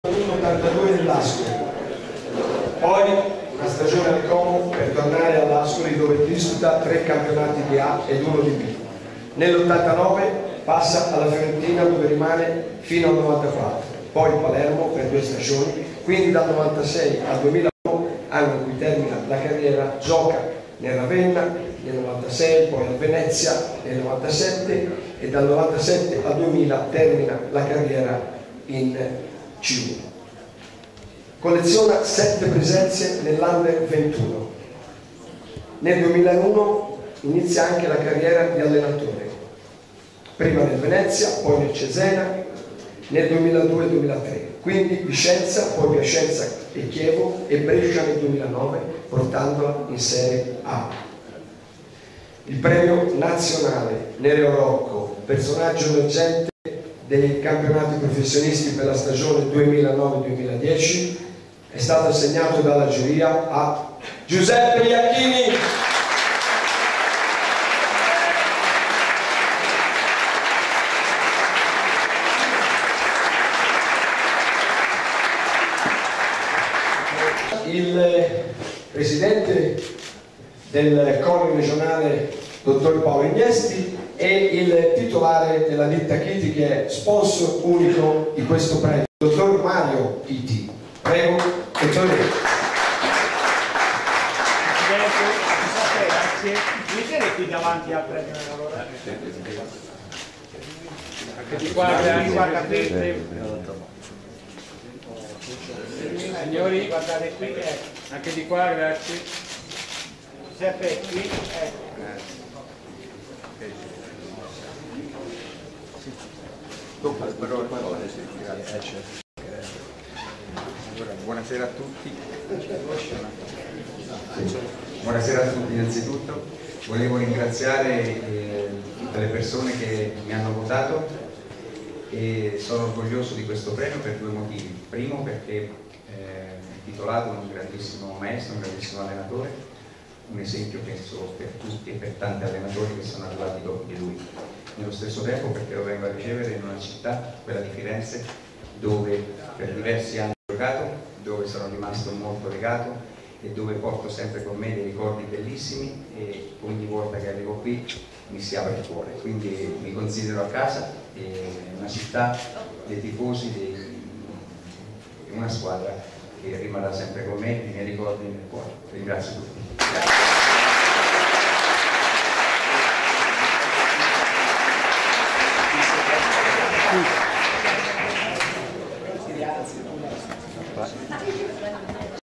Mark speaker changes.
Speaker 1: 82 nell'Ascoli, poi una stagione al Como per tornare all'Ascoli dove disputa 3 campionati di A ed 1 di B. Nell'89 passa alla Fiorentina dove rimane fino al 94, poi Palermo per 2 stagioni, quindi dal 96 al 2001, anno in cui termina la carriera, gioca nel Ravenna nel 96, poi al Venezia nel 97 e dal 97 al 2000 termina la carriera in C1. Colleziona 7 presenze nell'Under 21. Nel 2001 inizia anche la carriera di allenatore, prima nel Venezia, poi nel Cesena, nel 2002-2003, quindi Vicenza, poi Piacenza e Chievo e Brescia nel 2009, portandola in Serie A. Il premio nazionale Nereo Rocco, personaggio emergente dei campionati professionisti per la stagione 2009-2010, è stato assegnato dalla giuria a Giuseppe Iacchini. Il presidente del CONI regionale, dottor Paolo Ignesti, e il titolare della ditta Chiti, che è sponsor unico di questo premio, dottor Mario Chiti. Prego, dottore.
Speaker 2: Presidente, grazie. Mettete qui davanti al premio allora. Anche di qua, grazie. Signori, guardate qui, anche di qua, grazie. Giuseppe, qui,
Speaker 3: Buonasera a tutti. Buonasera a tutti innanzitutto. Volevo ringraziare tutte le persone che mi hanno votato e sono orgoglioso di questo premio per 2 motivi. Primo, perché è titolato un grandissimo maestro, un grandissimo allenatore, un esempio penso per tutti e per tanti allenatori che sono arrivati dopo di lui. Nello stesso tempo perché lo vengo a ricevere in una città, quella di Firenze, dove per diversi anni ho giocato, dove sono rimasto molto legato e dove porto sempre con me dei ricordi bellissimi, e ogni volta che arrivo qui mi si apre il cuore. Quindi mi considero a casa, è una città, dei tifosi, una squadra che rimarrà sempre con me, i miei ricordi nel cuore. Ringrazio tutti.